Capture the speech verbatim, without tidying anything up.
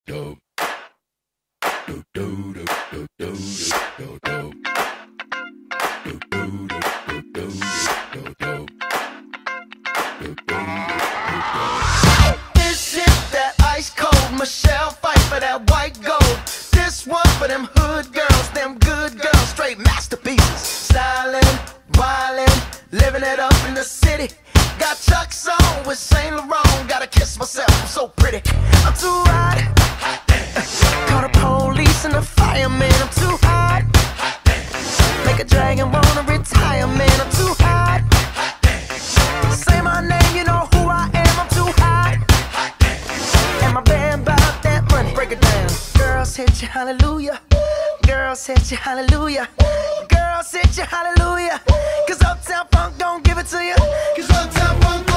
do do do do do do do do do do do do do. This is that ice cold Michelle fight for that white gold. This one for them hood girls, them good girls, straight masterpieces. Stylin', wildin', living it up in the city. Got Chuck's on with Saint Laurent. Gotta kiss myself, I'm so pretty. I'm too hot. Call the police and the fireman. I'm too hot. Make a dragon wanna retire, man. I'm too hot. Say my name, you know who I am. I'm too hot. And my band about that money. Break it down. Girls hit you, hallelujah. Girls hit you, hallelujah. Girls hit you, hallelujah. Cause Uptown Funk don't give it to you. Cause Uptown Funk